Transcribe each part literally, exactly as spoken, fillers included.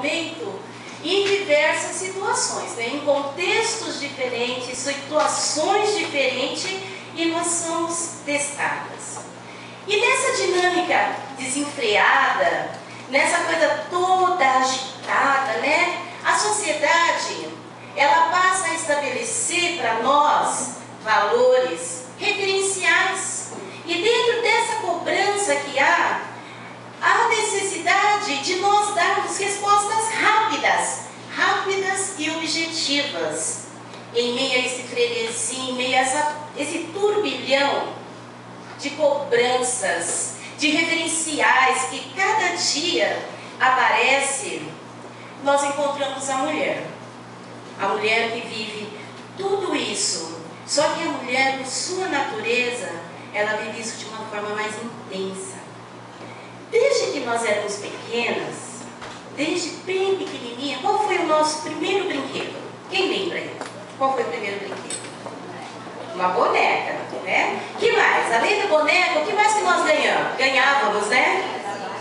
momento em diversas situações, né? Em contextos diferentes, situações diferentes, e nós somos testadas. E nessa dinâmica desenfreada, nessa coisa toda agitada, né? A sociedade, ela passa a estabelecer para nós valores referenciais. E dentro dessa cobrança que há, há necessidade de nós darmos respostas rápidas, rápidas e objetivas, em meio a esse frenesi, em meio a essa, esse turbilhão de cobranças, de referenciais que cada dia aparece. Nós encontramos a mulher, a mulher que vive tudo isso, só que a mulher, por sua natureza, ela vive isso de uma forma mais intensa. Desde que nós éramos pequenas, desde bem pequenininha, qual foi o nosso primeiro brinquedo? Quem lembra aí? Qual foi o primeiro brinquedo? Uma boneca, né? Que mais? Além da boneca, o que mais que nós ganhamos? Ganhávamos, né?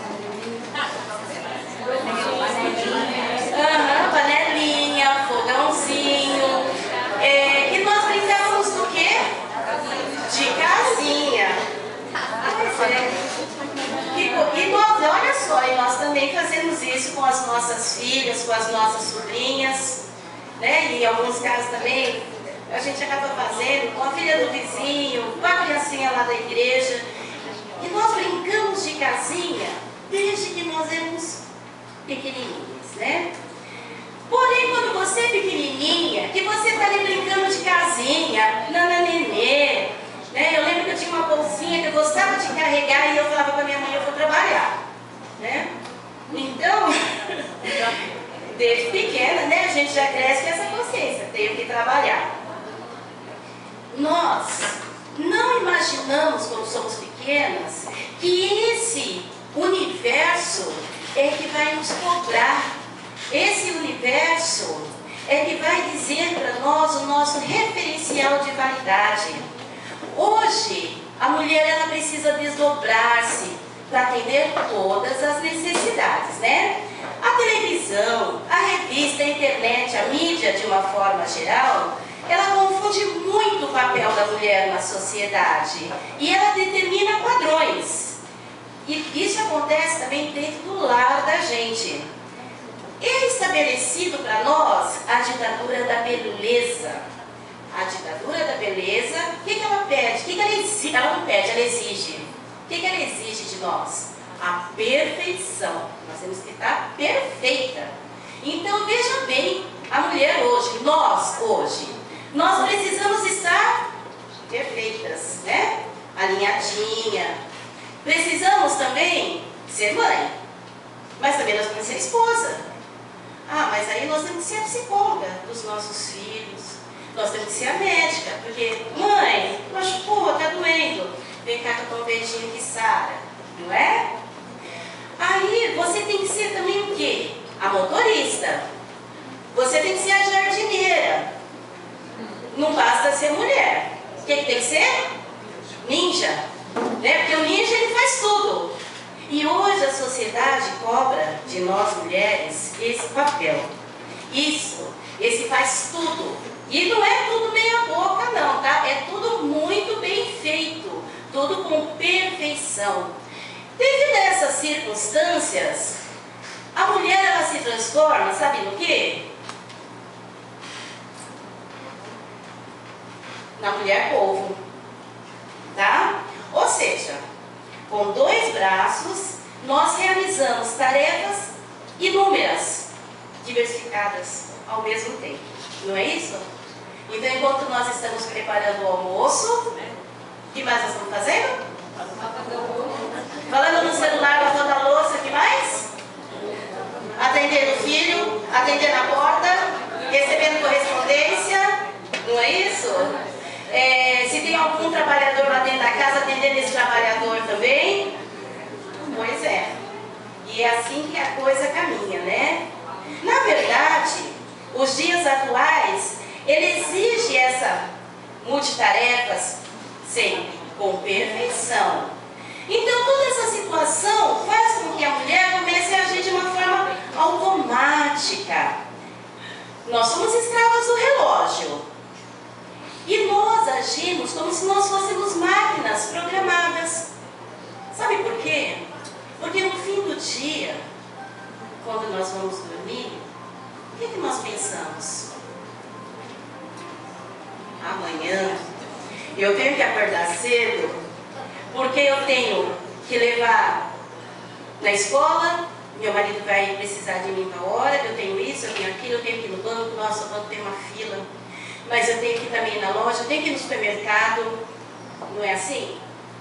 Aham, panelinha, fogãozinho. É, e nós brincávamos do quê? De casinha. Pois é. E, e nós, olha só, e nós também fazemos isso com as nossas filhas, com as nossas sobrinhas, né? E em alguns casos também a gente acaba fazendo com a filha do vizinho, com a criancinha lá da igreja. E nós brincamos de casinha desde que nós éramos pequenininhas, né? Porém, quando você é pequenininha, que você está ali brincando de casinha, nananenê, né? Eu lembro que eu tinha uma bolsinha que eu gostava de carregar e eu falava para minha mãe, eu vou trabalhar, né? Então, desde pequena, né? A gente já cresce com essa consciência, tenho que trabalhar. Nós não imaginamos, quando somos pequenas, que esse universo é que vai nos cobrar. Esse universo é que vai dizer para nós o nosso referencial de validade. Hoje, a mulher ela precisa desdobrar-se para atender todas as necessidades, né? A televisão, a revista, a internet, a mídia, de uma forma geral, ela confunde muito o papel da mulher na sociedade e ela determina padrões. E isso acontece também dentro do lar da gente. É estabelecido para nós a ditadura da beleza. A ditadura da beleza, o que, que ela pede? O que, que ela exige? Ela não pede, ela exige. O que, que ela exige de nós? A perfeição. Nós temos que estar perfeita. Então veja bem, a mulher hoje, nós hoje, nós precisamos estar perfeitas, né? Alinhadinha. Precisamos também ser mãe, mas também nós temos que ser esposa. Ah, mas aí nós temos que ser a psicóloga dos nossos filhos, nós temos que ser a médica, porque mãe, machucou, tá doendo, vem cá que eu tô um beijinho que sara, não é? Aí você tem que ser também o quê? A motorista, você tem que ser a jardineira, não basta ser mulher, o que, que tem que ser? Ninja, né? Porque o ninja ele faz tudo. E hoje a sociedade cobra de nós mulheres esse papel. Isso, esse faz tudo. E não é tudo meia boca não, tá? É tudo muito bem feito, tudo com perfeição. Devido a essas circunstâncias, a mulher ela se transforma, sabe no quê? Na mulher polvo, tá? Ou seja, com dois braços, nós realizamos tarefas inúmeras, diversificadas ao mesmo tempo. Não é isso? Então, enquanto nós estamos preparando o almoço, o que mais nós estamos fazendo? Falando no celular, lavando a louça, o que mais? Atendendo o filho, atendendo a porta, recebendo correspondência, não é isso? É, se tem algum trabalhador lá dentro da casa, atendendo esse trabalhador também? Pois é. E é assim que a coisa caminha, né? Na verdade, os dias atuais, ele exige essa multitarefas sempre com perfeição. Então, toda essa situação faz com que a mulher comece a agir de uma forma automática. automática. Nós somos escravos do relógio. E nós agimos como se nós fôssemos máquinas programadas. Sabe por quê? Porque no fim do dia, quando nós vamos dormir, o que, é que nós pensamos? Amanhã eu tenho que acordar cedo, porque eu tenho que levar na escola, meu marido vai precisar de mim na hora, eu tenho isso, eu tenho aquilo, eu tenho que ir no banco, nossa, o banco tem uma fila, mas eu tenho que ir também na loja, eu tenho que ir no supermercado, não é assim?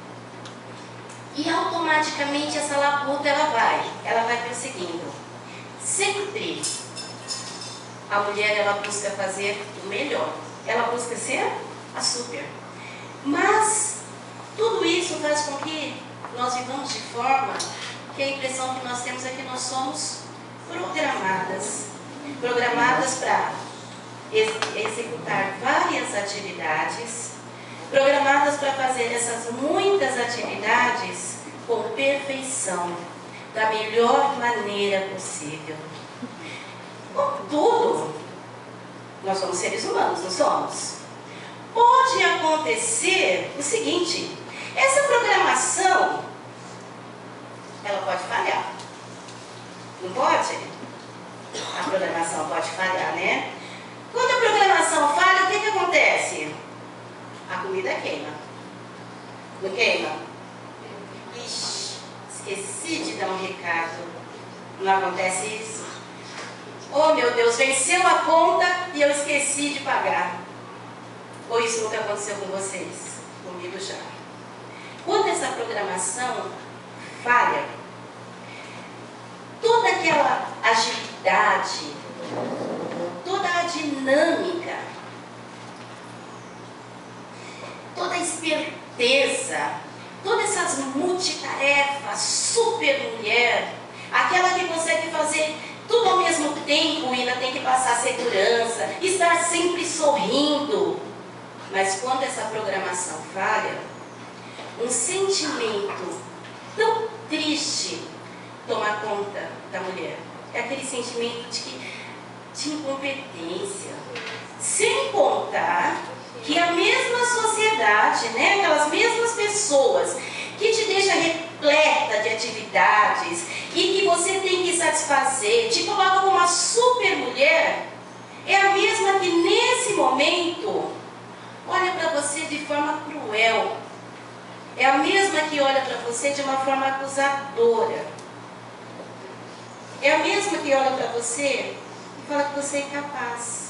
E automaticamente essa labuta ela vai, ela vai perseguindo. Sempre a mulher ela busca fazer o melhor, ela busca ser a super. Mas tudo isso faz com que nós vivamos de forma que a impressão que nós temos é que nós somos programadas, programadas para ex executar várias atividades, programadas para fazer essas muitas atividades com perfeição, da melhor maneira possível. Contudo, nós somos seres humanos, não somos? Pode acontecer o seguinte, essa programação, ela pode falhar. Não pode? A programação pode falhar, né? Quando a programação falha, o que, que acontece? A comida queima. Não queima? Ixi, esqueci de dar um recado. Não acontece isso? Oh meu Deus, venceu a conta e eu esqueci de pagar. Ou isso nunca aconteceu com vocês? Comigo já. Quando essa programação falha, toda aquela agilidade, toda a dinâmica, toda a esperteza, todas essas multitarefas, super mulher, aquela que consegue fazer tudo ao mesmo tempo e ainda tem que passar segurança, estar sempre sorrindo. Mas quando essa programação falha, um sentimento tão triste toma conta da mulher. É aquele sentimento de, que, de incompetência. Sem contar que a mesma sociedade, né, aquelas mesmas pessoas que te deixa repleta de atividades e que você tem que satisfazer, te coloca como uma super mulher, é a mesma que nesse momento olha para você de forma cruel. É a mesma que olha para você de uma forma acusadora. É a mesma que olha para você e fala que você é incapaz.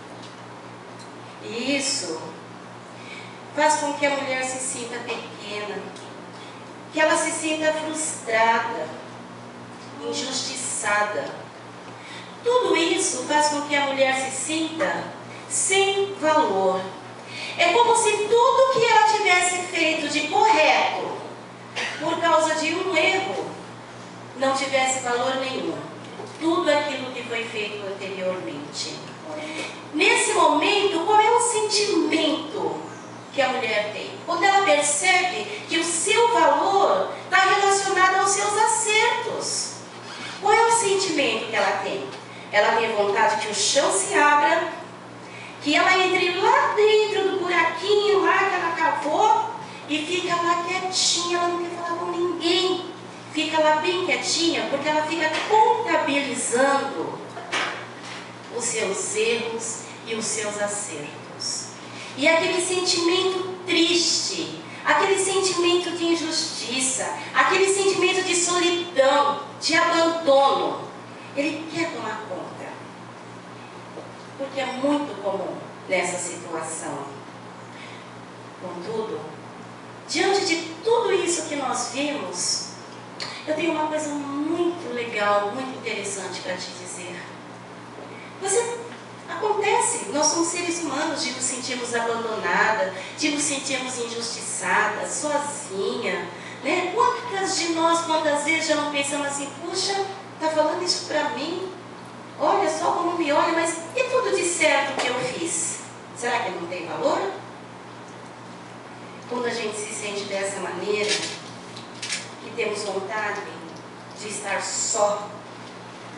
E isso faz com que a mulher se sinta pequena, que ela se sinta frustrada, injustiçada. Tudo isso faz com que a mulher se sinta sem valor. É como se tudo que ela tivesse feito de correto, por causa de um erro, não tivesse valor nenhum. Tudo aquilo que foi feito anteriormente. Nesse momento, qual é o sentimento que a mulher tem? Quando ela percebe que o seu valor está relacionado aos seus acertos. Qual é o sentimento que ela tem? Ela tem vontade que o chão se abra, que ela entre lá dentro do buraquinho lá que ela cavou e fica lá quietinha, ela não quer falar com ninguém. Fica lá bem quietinha, porque ela fica contabilizando os seus erros e os seus acertos. E aquele sentimento triste, aquele sentimento de injustiça, aquele sentimento de solidão, de abandono, ele quer tomar conta. Porque é muito comum nessa situação. Contudo, diante de tudo isso que nós vimos, eu tenho uma coisa muito legal, muito interessante para te dizer. Você, acontece, nós somos seres humanos de nos sentirmos abandonadas, de nos sentirmos injustiçadas, sozinha, né? Quantas de nós, quantas vezes já não pensamos assim, puxa, está falando isso para mim? Olha só como me olha, mas e tudo de certo que eu fiz? Será que não tem valor? Quando a gente se sente dessa maneira, que temos vontade de estar só,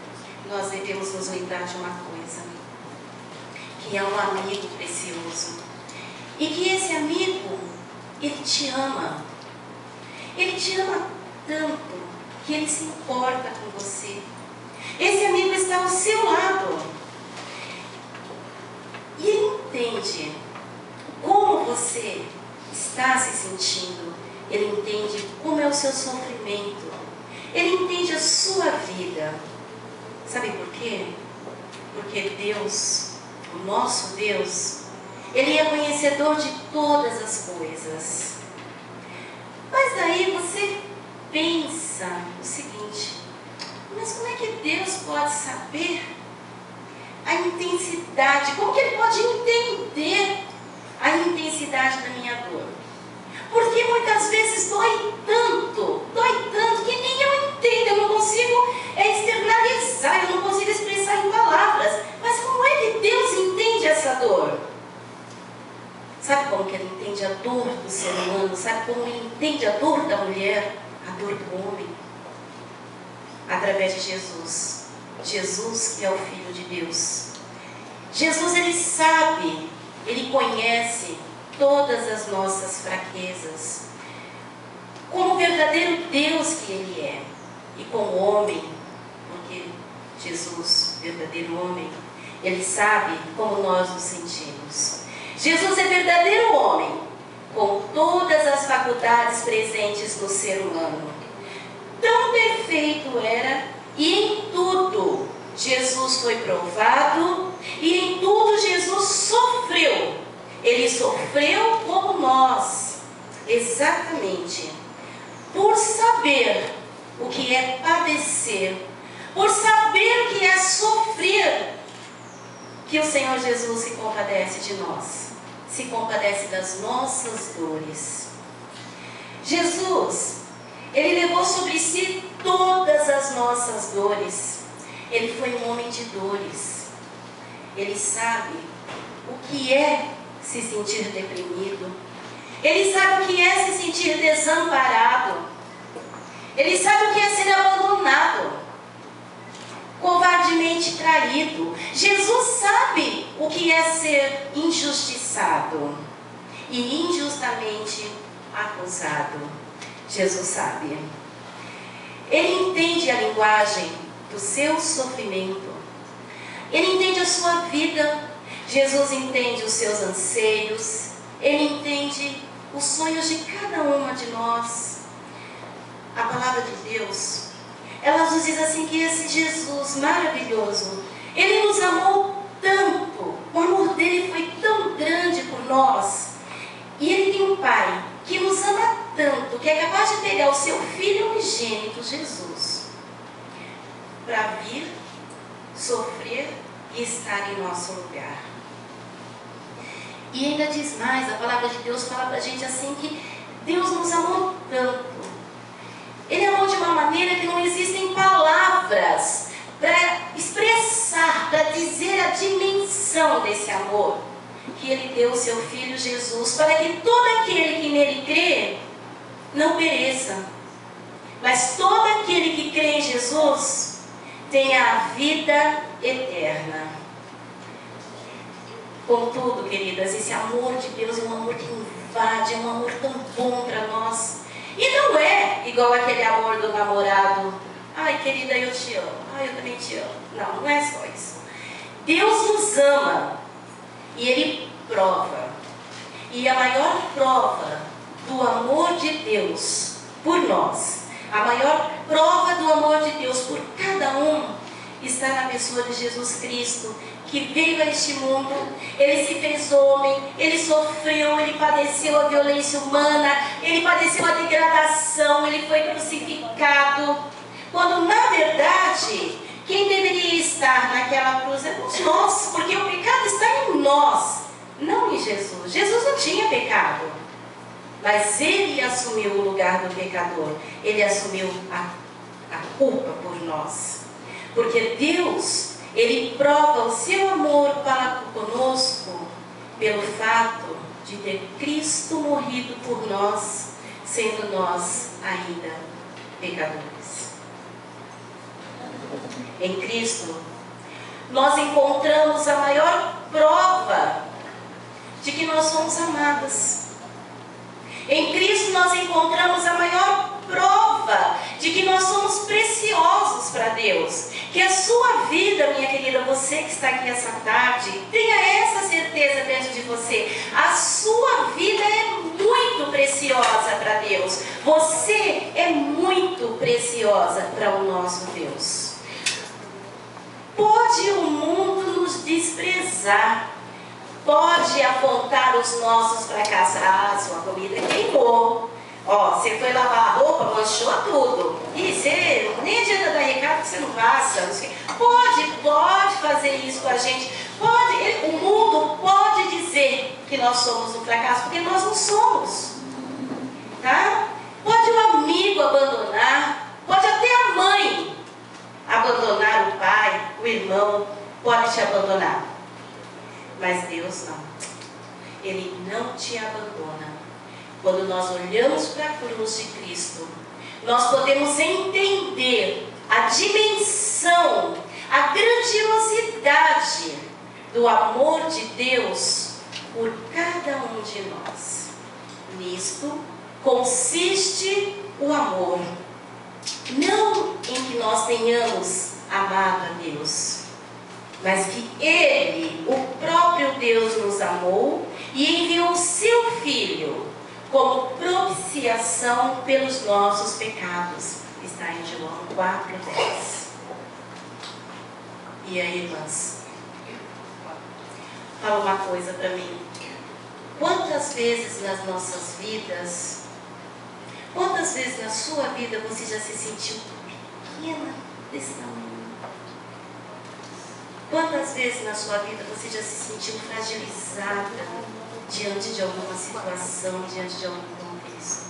nós devemos nos lembrar de uma coisa, que é um amigo precioso. E que esse amigo, ele te ama. Ele te ama tanto que ele se importa com você. Esse amigo está ao seu lado. E ele entende como você está se sentindo. Ele entende como é o seu sofrimento. Ele entende a sua vida. Sabe por quê? Porque Deus, o nosso Deus, Ele é conhecedor de todas as coisas. Mas daí você pensa o seguinte: mas como é que Deus pode saber a intensidade? Como que Ele pode entender a intensidade da minha dor? Porque muitas vezes dói tanto, dói tanto, que nem eu entendo, eu não consigo é, externalizar, eu não consigo expressar em palavras. Mas como é que Deus entende essa dor? Sabe como que Ele entende a dor do ser humano? Sabe como Ele entende a dor da mulher? A dor do homem? Através de Jesus. Jesus, que é o Filho de Deus. Jesus, Ele sabe, Ele conhece todas as nossas fraquezas. Como o verdadeiro Deus que Ele é. E como homem, porque Jesus, verdadeiro homem, Ele sabe como nós nos sentimos. Jesus é verdadeiro homem, com todas as faculdades presentes no ser humano. Tão perfeito era, e em tudo Jesus foi provado, e em tudo Jesus sofreu. Ele sofreu como nós, exatamente, por saber o que é padecer, por saber o que é sofrer, que o Senhor Jesus se compadece de nós, se compadece das nossas dores. Jesus, Ele levou sobre si todas as nossas dores. Ele foi um homem de dores. Ele sabe o que é se sentir deprimido. Ele sabe o que é se sentir desamparado. Ele sabe o que é ser abandonado, covardemente traído. Jesus sabe o que é ser injustiçado e injustamente acusado. Jesus sabe. Ele entende a linguagem do seu sofrimento. Ele entende a sua vida. Jesus entende os seus anseios. Ele entende os sonhos de cada uma de nós. A palavra de Deus, ela nos diz assim que esse Jesus maravilhoso, Ele nos amou tanto, o amor dele foi tão grande por nós. E Ele tem um Pai que nos ama tanto, que é capaz de pegar o seu Filho unigênito, Jesus, para vir, sofrer e estar em nosso lugar. E ainda diz mais, a palavra de Deus fala para a gente assim que Deus nos amou tanto. Ele amou de uma maneira que não existem palavras para expressar, para dizer a dimensão desse amor, que Ele deu o seu Filho Jesus, para que todo aquele que nele crê não pereça, mas todo aquele que crê em Jesus tenha a vida eterna. Contudo, queridas, esse amor de Deus é um amor que invade, é um amor tão bom para nós. E não é igual aquele amor do namorado. Ai, querida, eu te amo. Ai, eu também te amo. Não, não é só isso. Deus nos ama e Ele prova. E a maior prova do amor de Deus por nós, a maior prova do amor de Deus por cada um, está na pessoa de Jesus Cristo, que veio a este mundo. Ele se fez homem, Ele sofreu, Ele padeceu a violência humana, Ele padeceu a degradação, Ele foi crucificado, quando na verdade quem deveria estar naquela cruz éramos nós, porque o pecado está em nós, não em Jesus. Jesus não tinha pecado, mas Ele assumiu o lugar do pecador. Ele assumiu a, a culpa por nós, porque Deus, Ele prova o seu amor para conosco pelo fato de ter Cristo morrido por nós, sendo nós ainda pecadores. Em Cristo, nós encontramos a maior prova de que nós somos amadas. Em Cristo nós encontramos a maior prova de que nós somos preciosos para Deus. Que a sua vida, minha querida, você que está aqui essa tarde, tenha essa certeza dentro de você. A sua vida é muito preciosa para Deus. Você é muito preciosa para o nosso Deus. Pode o mundo nos desprezar, pode apontar os nossos fracassos. Ah, sua comida queimou. Ó, você foi lavar a roupa, manchou tudo. E você, nem adianta dar recado que você não passa. Não sei. Pode, pode fazer isso com a gente. Pode, o mundo pode dizer que nós somos um fracasso, porque nós não somos. Tá? Pode o amigo abandonar, pode até a mãe abandonar o pai, o irmão, pode te abandonar. Mas Deus não. Ele não te abandona. Quando nós olhamos para a cruz de Cristo, nós podemos entender a dimensão, a grandiosidade do amor de Deus por cada um de nós. Nisto consiste o amor. Não em que nós tenhamos amado a Deus, mas que Ele, o próprio Deus, nos amou e enviou o seu Filho como propiciação pelos nossos pecados. Está em João quatro, dez. E aí, irmãs, fala uma coisa para mim. Quantas vezes nas nossas vidas, quantas vezes na sua vida você já se sentiu pequena desse tamanho? Quantas vezes na sua vida você já se sentiu fragilizada diante de alguma situação, diante de algum contexto?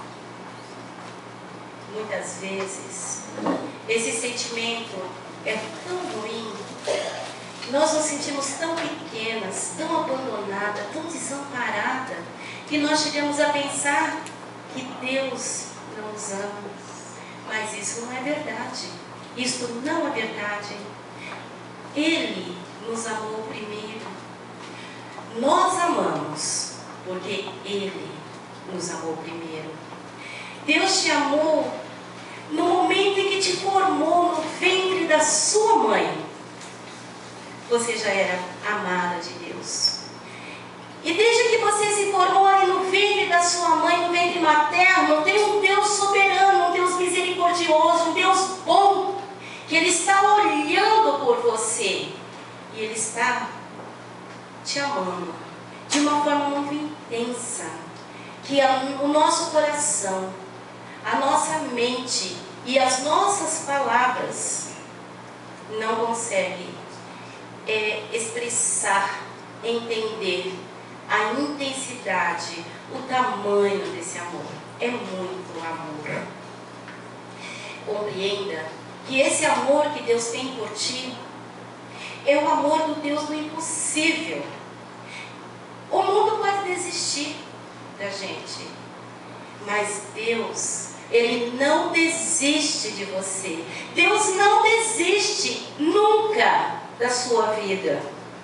Muitas vezes, esse sentimento é tão ruim, nós nos sentimos tão pequenas, tão abandonadas, tão desamparadas, que nós chegamos a pensar que Deus não nos ama. Mas isso não é verdade. Isto não é verdade. Ele nos amou primeiro. Nós amamos porque Ele nos amou primeiro. Deus te amou no momento em que te formou no ventre da sua mãe. Você já era amada de Deus. E desde que você se formou ali no ventre da sua mãe, no ventre materno, tem um Deus soberano, um Deus misericordioso, um Deus bom, que Ele está olhando por você. E Ele está te amando de uma forma muito intensa, que o nosso coração, a nossa mente e as nossas palavras não conseguem é, expressar, entender a intensidade, o tamanho desse amor. É muito amor. Compreenda que esse amor que Deus tem por ti é o amor do Deus do impossível. O mundo pode desistir da gente, mas Deus, Ele não desiste de você. Deus não desiste nunca da sua vida.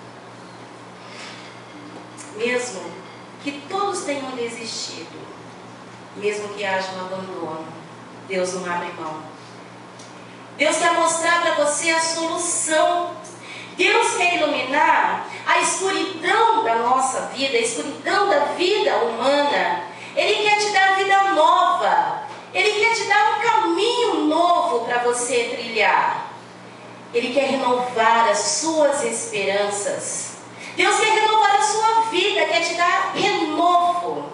Mesmo que todos tenham desistido, mesmo que haja um abandono, Deus não abre mão. Deus quer mostrar para você a solução. Deus quer iluminar a escuridão da nossa vida, a escuridão da vida humana. Ele quer te dar vida nova. Ele quer te dar um caminho novo para você trilhar. Ele quer renovar as suas esperanças. Deus quer renovar a sua vida, quer te dar renovo.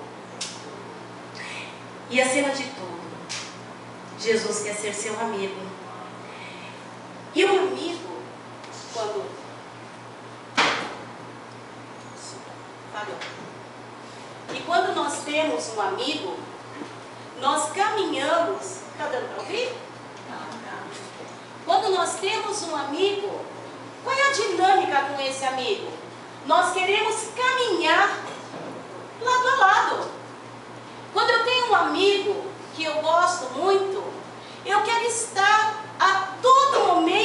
E acima de tudo, Jesus quer ser seu amigo. E o amigo, quando falou. E quando nós temos um amigo, nós caminhamos. Está dando para ouvir? Quando nós temos um amigo, qual é a dinâmica com esse amigo? Nós queremos caminhar lado a lado. Quando eu tenho um amigo que eu gosto muito, eu quero estar a todo momento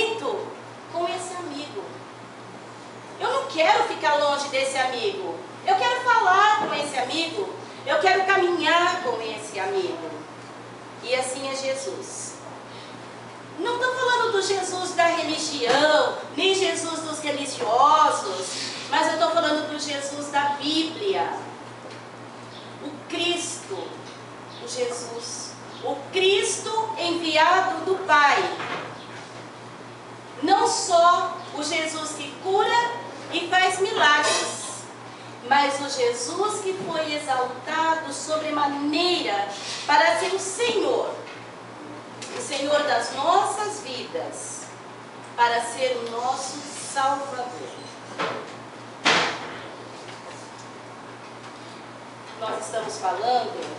quero ficar longe desse amigo. Eu quero falar com esse amigo. Eu quero caminhar com esse amigo. E assim é Jesus. Não estou falando do Jesus da religião, nem Jesus dos religiosos, mas eu estou falando do Jesus da Bíblia. O Cristo, o Jesus, o Cristo enviado do Pai. Não só o Jesus que cura e faz milagres, mas o Jesus que foi exaltado sobremaneira para ser o Senhor, o Senhor das nossas vidas, para ser o nosso Salvador. Nós estamos falando,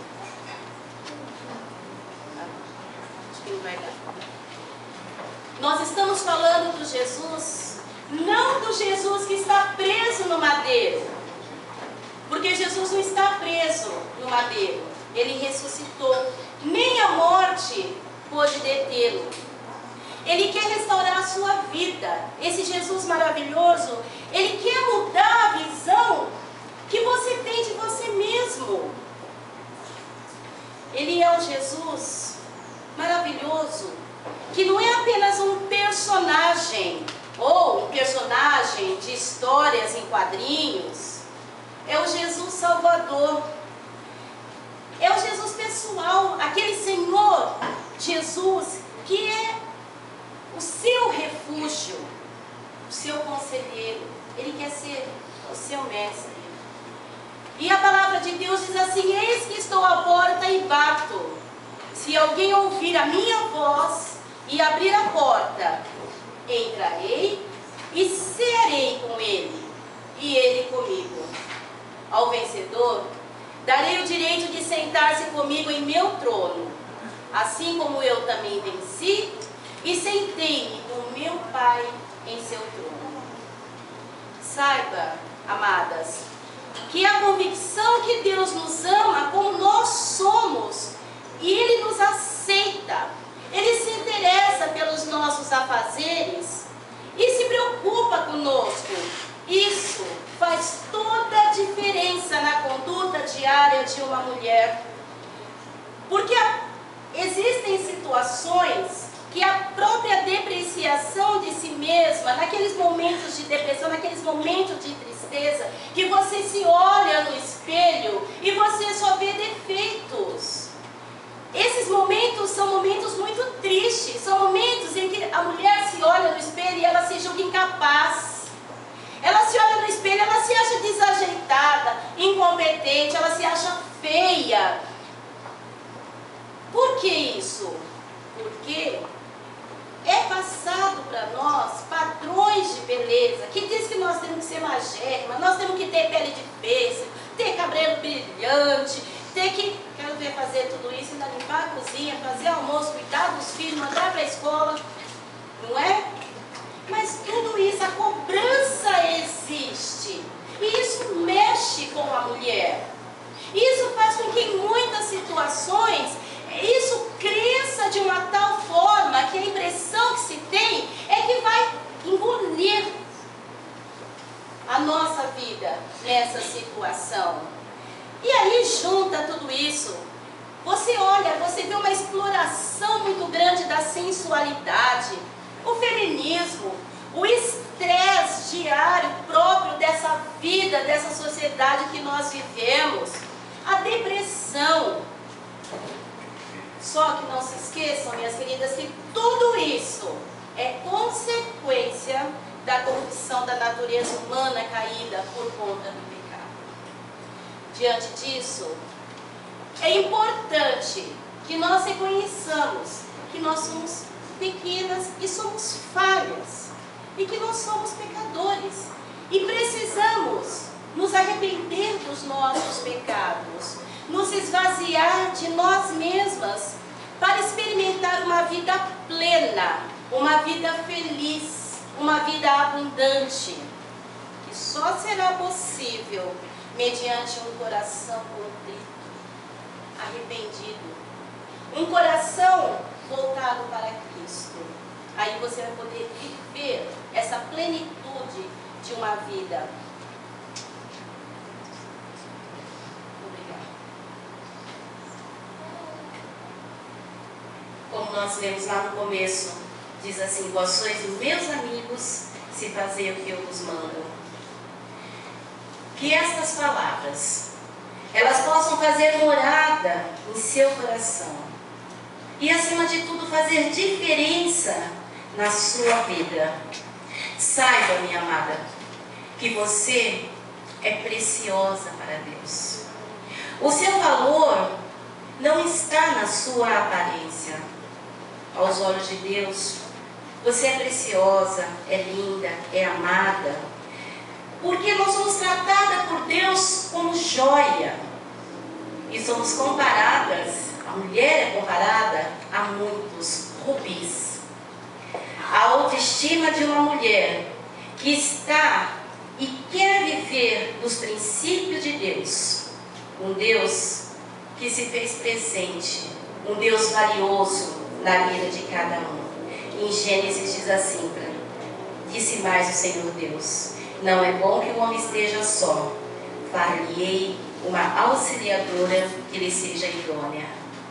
acho que não vai dar. Nós estamos falando do Jesus, não do Jesus que está preso no madeiro, porque Jesus não está preso no madeiro, ele ressuscitou, nem a morte pôde detê-lo. Ele quer restaurar a sua vida. Esse Jesus maravilhoso, ele quer mudar a visão que você tem de você mesmo. Ele é um Jesus maravilhoso, que não é apenas um personagem, ou um personagem de histórias em quadrinhos. É o Jesus Salvador. É o Jesus pessoal, aquele Senhor Jesus que é o seu refúgio, o seu conselheiro. Ele quer ser o seu mestre. E a palavra de Deus diz assim: eis que estou à porta e bato. Se alguém ouvir a minha voz e abrir a porta, entrarei e cearei com ele, e ele comigo. Ao vencedor, darei o direito de sentar-se comigo em meu trono, assim como eu também venci e sentei-me com meu Pai em seu trono. Saiba, amadas, que a convicção que Deus nos ama como nós somos, e Ele nos aceita, Ele se interessa pelos nossos afazeres e se preocupa conosco. Isso faz toda a diferença na conduta diária de uma mulher. Porque a, existem situações que a própria depreciação de si mesma, naqueles momentos de depressão, naqueles momentos de tristeza, que você se olha no espelho e você só vê defeitos. Esses momentos são momentos muito tristes, são momentos em que a mulher se olha no espelho e ela se julga incapaz. Ela se olha no espelho, ela se acha desajeitada, incompetente, ela se acha feia. Por que isso? Porque é passado para nós padrões de beleza, que diz que nós temos que ser magérrimas, nós temos que ter pele de pêssego, ter cabelo brilhante, ter que, quero ver fazer tudo isso, ainda limpar a cozinha, fazer almoço, cuidar dos filhos, mandar para a escola, não é? Mas tudo isso, a cobrança existe. E isso mexe com a mulher. Isso faz com que em muitas situações, isso cresça de uma tal forma que a impressão que se tem é que vai engolir a nossa vida nessa situação. E aí junta tudo isso. Você olha, você vê uma exploração muito grande da sensualidade, o feminismo, o estresse diário próprio dessa vida, dessa sociedade que nós vivemos, a depressão. Só que não se esqueçam, minhas queridas, que tudo isso é consequência da corrupção da natureza humana caída por conta do pecado. Diante disso, é importante que nós reconheçamos que nós somos pequenas e somos falhas, e que nós somos pecadores, e precisamos nos arrepender dos nossos pecados, nos esvaziar de nós mesmas, para experimentar uma vida plena, uma vida feliz, uma vida abundante, que só será possível mediante um coração contrito, arrependido, um coração voltado para Cristo. Aí você vai poder viver essa plenitude de uma vida. Obrigada. Como nós lemos lá no começo, diz assim: vós sois meus amigos, se fazer o que eu vos mando. Que estas palavras, elas possam fazer morada em seu coração. E acima de tudo, fazer diferença na sua vida. Saiba, minha amada, que você é preciosa para Deus. O seu valor não está na sua aparência. Aos olhos de Deus, você é preciosa, é linda, é amada. Porque nós somos tratadas por Deus como joia. E somos comparadas, a mulher é comparada a muitos rubis. A autoestima de uma mulher que está e quer viver nos princípios de Deus, um Deus que se fez presente, um Deus valioso na vida de cada um. Em Gênesis diz assim: disse mais o Senhor Deus: não é bom que o homem esteja só, far-lhe-ei uma auxiliadora que lhe seja idônea.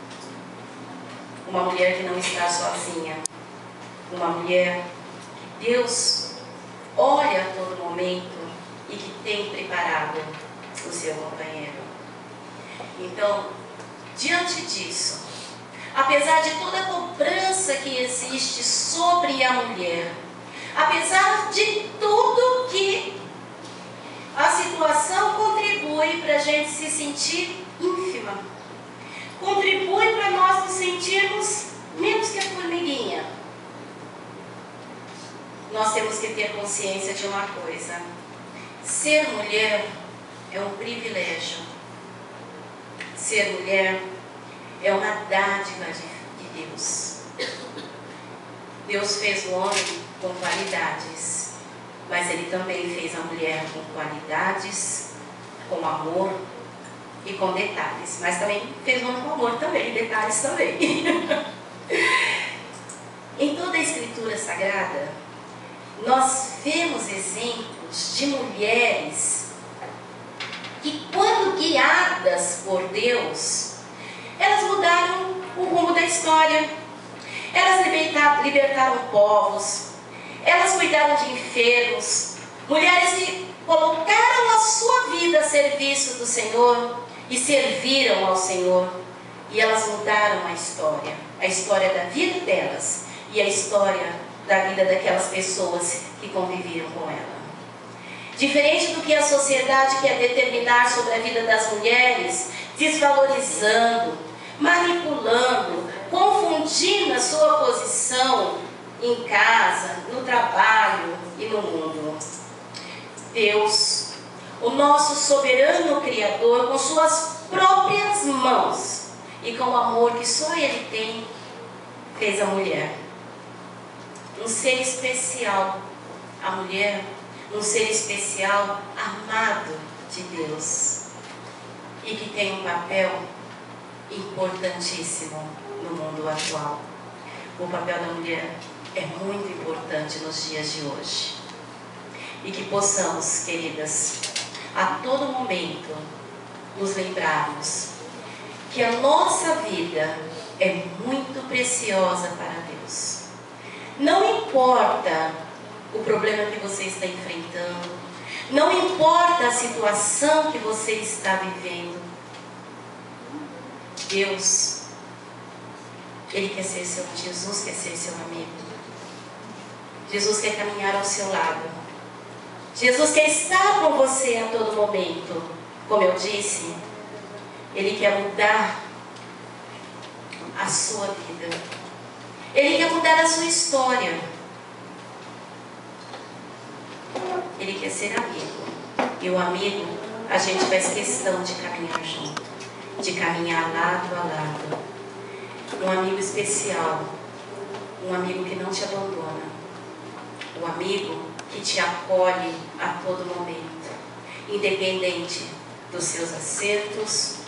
Uma mulher que não está sozinha, uma mulher que Deus olha a todo momento e que tem preparado o seu companheiro. Então, diante disso, apesar de toda a cobrança que existe sobre a mulher, apesar de tudo que a situação contribui para a gente se sentir ínfima, contribui para nós nos sentirmos menos que a formiguinha, nós temos que ter consciência de uma coisa: ser mulher é um privilégio. Ser mulher é uma dádiva de, de Deus. Deus fez o homem com qualidades, mas Ele também fez a mulher com qualidades, com amor e com detalhes. Mas também fez o homem com amor também, detalhes também. Em toda a Escritura Sagrada, nós vemos exemplos de mulheres que, quando guiadas por Deus, elas mudaram o rumo da história. Elas libertaram, libertaram povos, elas cuidaram de enfermos, mulheres que colocaram a sua vida a serviço do Senhor e serviram ao Senhor. E elas mudaram a história, a história da vida delas e a história da vida daquelas pessoas que conviviam com ela. Diferente do que a sociedade quer determinar sobre a vida das mulheres, desvalorizando, manipulando, confundindo a sua posição em casa, no trabalho e no mundo. Deus, o nosso soberano Criador, com suas próprias mãos e com o amor que só Ele tem, fez a mulher um ser especial. A mulher, um ser especial, amado de Deus, e que tem um papel importantíssimo no mundo atual. O papel da mulher é muito importante nos dias de hoje. E que possamos, queridas, a todo momento nos lembrarmos que a nossa vida é muito preciosa para Deus. Não importa o problema que você está enfrentando, não importa a situação que você está vivendo, Deus, Ele quer ser seu, Jesus quer ser seu amigo. Jesus quer caminhar ao seu lado. Jesus quer estar com você a todo momento. Como eu disse, Ele quer mudar a sua vida. Ele quer mudar a sua história. Ele quer ser amigo. E o amigo, a gente faz questão de caminhar junto, de caminhar lado a lado. Um amigo especial, um amigo que não te abandona, um amigo que te acolhe a todo momento, independente dos seus acertos